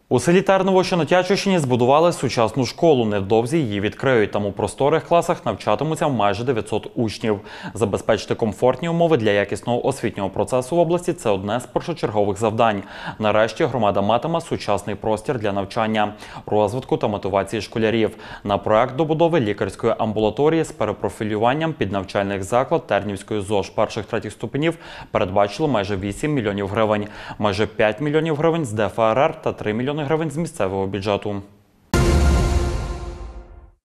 У селі Терново, що на Тячівщині, збудували сучасну школу. Невдовзі її відкриють. Там у просторих класах навчатимуться майже 900 учнів. Забезпечити комфортні умови для якісного освітнього процесу в області – це одне з першочергових завдань. Нарешті громада матиме сучасний простір для навчання, розвитку та мотивації школярів. На проект добудови лікарської амбулаторії з перепрофілюванням під навчальний заклад Тернівської ЗОЖ перших-третіх ступенів передбачили майже 8 мільйонів гривень. Майже 5 мільйонів гривень з ДФРР та 3 мільйони гривень з місцевого бюджету.